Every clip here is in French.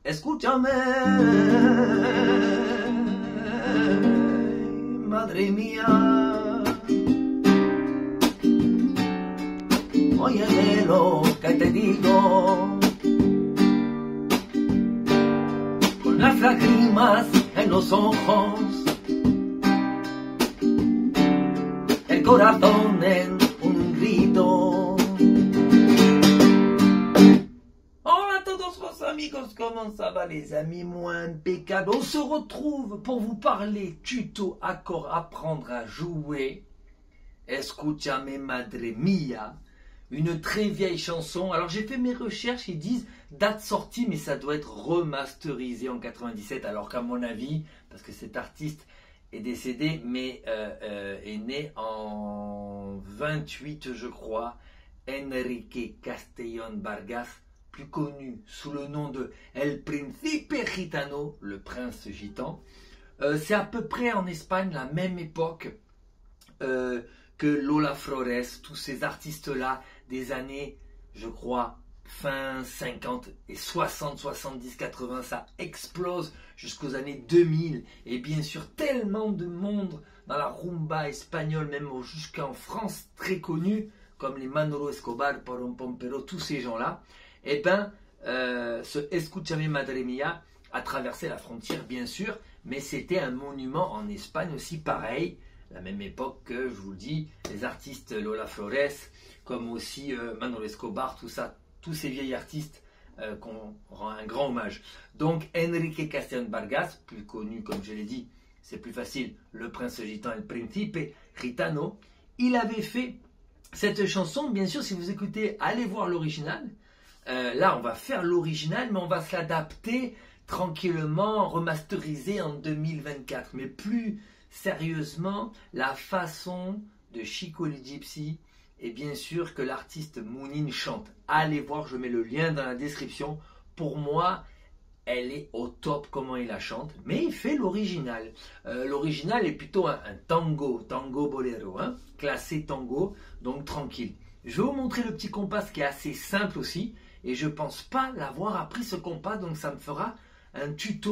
Escúchame, madre mía, óyeme lo que te digo, con las lágrimas en los ojos, el corazón en un grito. Amigos, comment ça va les amis? Moi impeccable. On se retrouve pour vous parler tuto accord apprendre à jouer. Escúchame madre mía, une très vieille chanson. Alors j'ai fait mes recherches, ils disent date sortie, mais ça doit être remasterisé en 97. Alors qu'à mon avis, parce que cet artiste est décédé, mais est né en 28 je crois, Enrique Castellón Vargas, plus connu sous le nom de El Príncipe Gitano, le prince gitan. C'est à peu près en Espagne la même époque que Lola Flores, tous ces artistes-là des années, je crois, fin 50 et 60, 70, 80, ça explose jusqu'aux années 2000. Et bien sûr, tellement de monde dans la rumba espagnole, même jusqu'en France, très connu, comme les Manolo Escobar, Porón Pompero, tous ces gens-là. Eh bien, ce Escúchame Madre Mía a traversé la frontière, bien sûr, mais c'était un monument en Espagne aussi, pareil, la même époque que, je vous le dis, les artistes Lola Flores, comme aussi Manolo Escobar, tout ça, tous ces vieils artistes qu'on rend un grand hommage. Donc, Enrique Castellón Vargas, plus connu, comme je l'ai dit, c'est plus facile, le prince gitan, El Príncipe Gitano, il avait fait cette chanson, bien sûr, si vous écoutez, allez voir l'original. Là, on va faire l'original, mais on va se l'adapter tranquillement, remasteriser en 2024. Mais plus sérieusement, la façon de Chico le Gypsy, et bien sûr que l'artiste Mounine chante. Allez voir, je mets le lien dans la description. Pour moi, elle est au top comment il la chante, mais il fait l'original. L'original est plutôt un tango bolero, hein, classé tango, donc tranquille. Je vais vous montrer le petit compas qui est assez simple aussi. Et je ne pense pas l'avoir appris ce compas, donc ça me fera un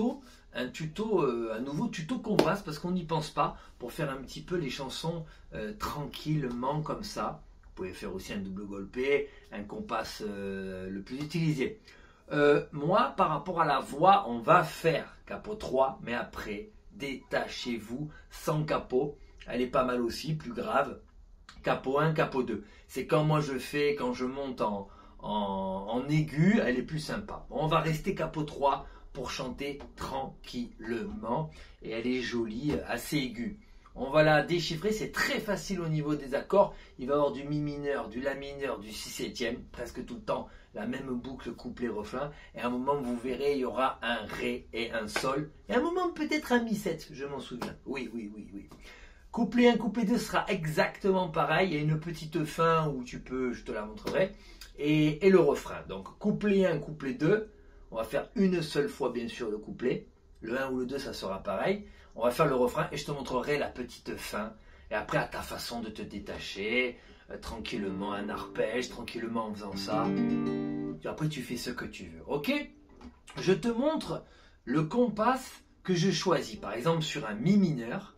nouveau tuto compas, parce qu'on n'y pense pas, pour faire un petit peu les chansons tranquillement comme ça. Vous pouvez faire aussi un double golpé, un compas le plus utilisé. Moi, par rapport à la voix, on va faire capot 3, mais après, détachez-vous sans capot. Elle est pas mal aussi, plus grave. Capot 1, capot 2. C'est quand moi je fais, quand je monte en aigu, elle est plus sympa. Bon, on va rester capot 3 pour chanter tranquillement. Et elle est jolie, assez aiguë. On va la déchiffrer, c'est très facile au niveau des accords. Il va y avoir du mi mineur, du la mineur, du si septième, presque tout le temps la même boucle couplet refrain. Et à un moment, vous verrez, il y aura un ré et un sol. Et à un moment, peut-être un mi 7, je m'en souviens. Oui. Couplet 1, couplet 2 sera exactement pareil. Il y a une petite fin où tu peux, je te la montrerai. Et le refrain. Donc couplet 1, couplet 2, on va faire une seule fois bien sûr le couplet. Le 1 ou le 2 ça sera pareil. On va faire le refrain et je te montrerai la petite fin. Et après à ta façon de te détacher, tranquillement un arpège, tranquillement en faisant ça. Et après tu fais ce que tu veux. Ok? Je te montre le compas que je choisis. Par exemple sur un mi mineur,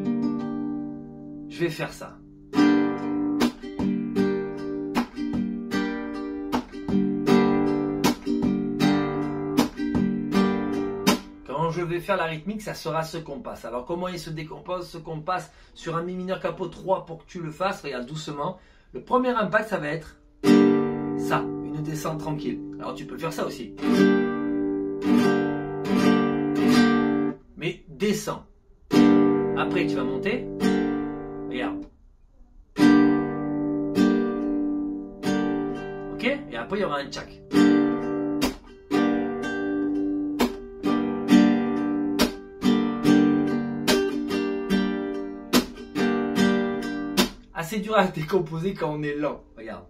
je vais faire ça. Je vais faire la rythmique, ça sera ce compas. Alors comment il se décompose ce compas sur un mi mineur capot 3 pour que tu le fasses? Regarde doucement. Le premier impact ça va être ça, une descente tranquille. Alors tu peux faire ça aussi. Mais descends. Après tu vas monter. Regarde. Ok? Et après il y aura un tchac. Assez dur à décomposer quand on est lent. Regarde.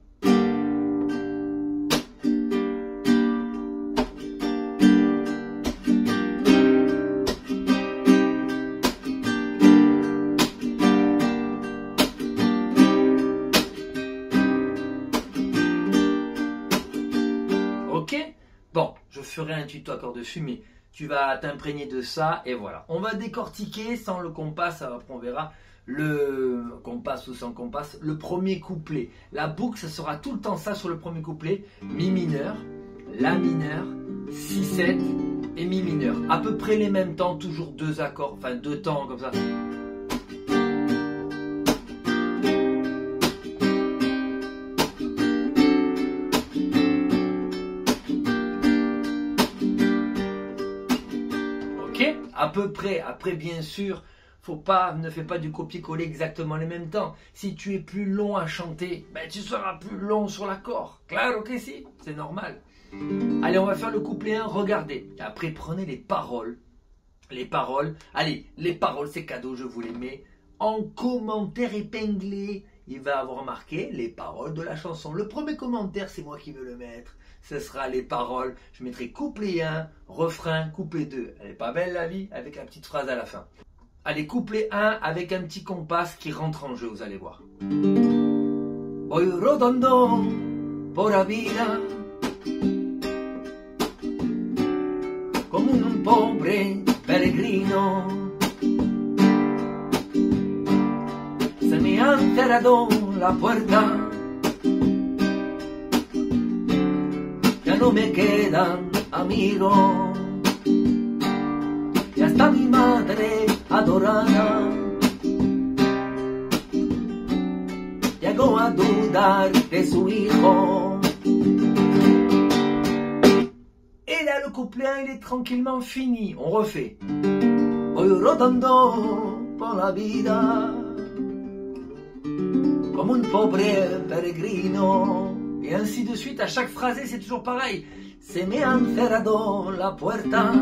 ferai un tuto accord dessus, mais tu vas t'imprégner de ça et voilà. On va décortiquer sans le compas, après on verra le compas ou sans compas, le premier couplet. La boucle, ça sera tout le temps ça sur le premier couplet. Mi mineur, La mineur, Si, 7 et Mi mineur. À peu près les mêmes temps, toujours deux accords, enfin deux temps comme ça. Ok, à peu près. Après, bien sûr, ne fais pas du copier-coller exactement les mêmes temps. Si tu es plus long à chanter, ben, tu seras plus long sur l'accord. Claro que si, c'est normal. Allez, on va faire le couplet 1, regardez. Après, prenez les paroles. Les paroles, allez, les paroles, c'est cadeau, je vous les mets en commentaire épinglé. Il va avoir marqué les paroles de la chanson. Le premier commentaire, c'est moi qui veux le mettre. Ce sera les paroles. Je mettrai couplet 1, refrain, couplet 2. Elle est pas belle la vie, avec la petite phrase à la fin. Allez, couplet 1 avec un petit compas qui rentre en jeu, vous allez voir. Voy rodando por la vida como un pobre peregrino. Se me ha cerrado la puerta, ya no me quedan amigos, y hasta mi madre adorada llegó a dudar de su hijo. Et là, le couplet 1, il est tranquillement fini. On refait. Voy rodando por la vida como un pobre peregrino. Et ainsi de suite, à chaque phrasé, c'est toujours pareil. Se me han cerrado la puerta,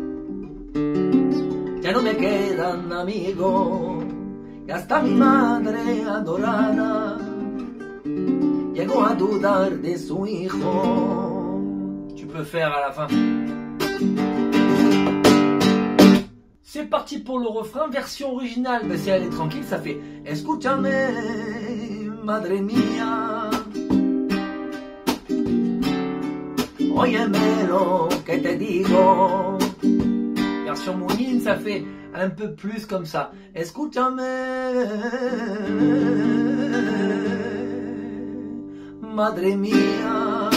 ya no me quedan amigos, y hasta mi madre adorada llegó a dudar de su hijo. Tu peux faire à la fin. C'est parti pour le refrain, version originale. Mais si elle est tranquille, ça fait Escúchame, madre mía, óyeme lo que te digo. Version mouline, ça fait un peu plus comme ça. Escúchame, madre mía,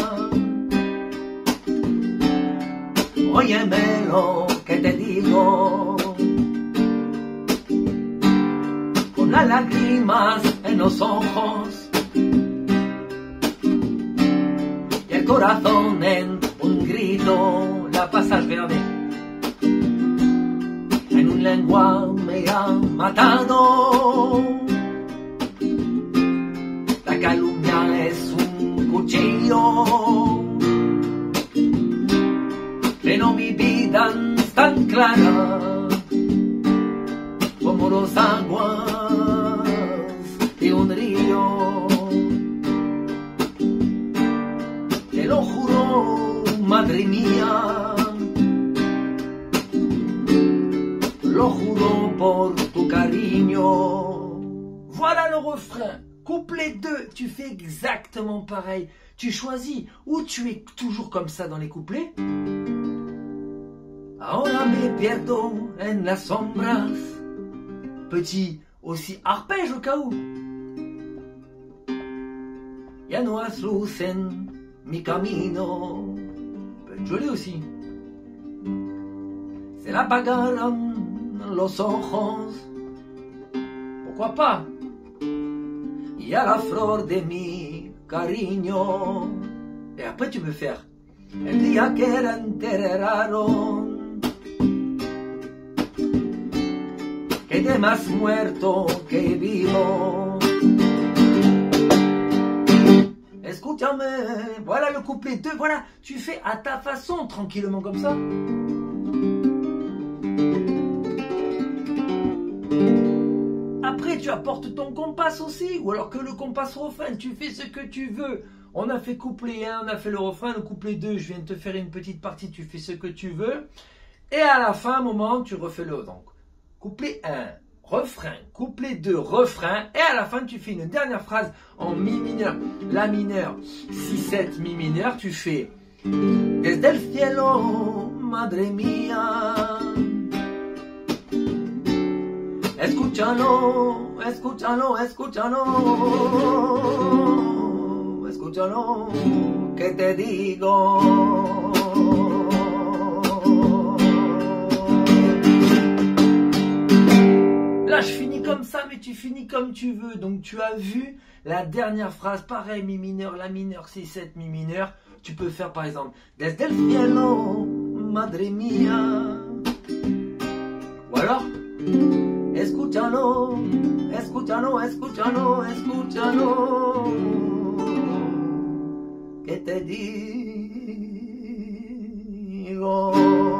óyeme lo que te digo. Con las lágrimas en los ojos y el corazón en un grito, la pasas verde. En un lengua me ha matado, la calumnia es un cuchillo, llenó mi vida tan clara como los aguas de un río. Te lo juro, madre mía, lo juro por tu cariño. Voilà le refrain. Couplet 2, tu fais exactement pareil. Tu choisis ou tu es toujours comme ça dans les couplets. Ahora me pierdo en las sombras. Petit aussi arpège au cas où. Ya no has luz en mi camino. Peut être joli aussi. Se la apagaron los ojos. Pourquoi pas? Y a la flor de mi cariño. Et après tu peux faire el día que la enterraron. Quedé más muerto que vivo. Escúchame. Voilà le couplet 2. Voilà, tu fais à ta façon, tranquillement comme ça. Après, tu apportes ton compas aussi. Ou alors que le compas refrain, tu fais ce que tu veux. On a fait couplet 1, on a fait le refrain. Le couplet 2, je viens de te faire une petite partie. Tu fais ce que tu veux. Et à la fin, un moment, tu refais le... Donc, couplet 1, refrain, couplet 2, refrain, et à la fin tu fais une dernière phrase en mi mineur, la mineur, si, 7, mi mineur, tu fais Desde el cielo, madre mía. Escúchalo, escúchalo, escúchalo, escúchalo, que te digo. Là, je finis comme ça, mais tu finis comme tu veux. Donc, tu as vu la dernière phrase, pareil, mi mineur, la mineur, 6-7, mi mineur. Tu peux faire par exemple, desde el cielo, madre mía. Ou alors, escúchalo, escúchalo, escúchalo, escúchalo, que te digo.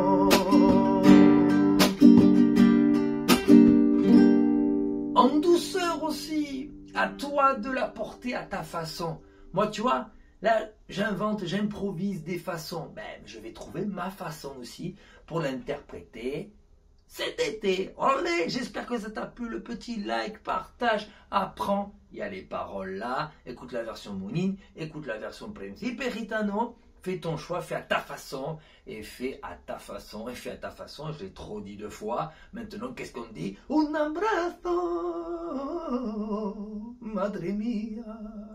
En douceur aussi, à toi de la porter à ta façon. Moi, tu vois, là, j'invente, j'improvise des façons. Ben, je vais trouver ma façon aussi pour l'interpréter cet été. Allez, j'espère que ça t'a plu. Le petit like, partage, apprends. Il y a les paroles là. Écoute la version Mounine, écoute la version Principe Gitano. Fais ton choix, fais à ta façon. Et fais à ta façon, et fais à ta façon. Je l'ai trop dit 2 fois. Maintenant, qu'est-ce qu'on dit? Un abrazo, madre mía.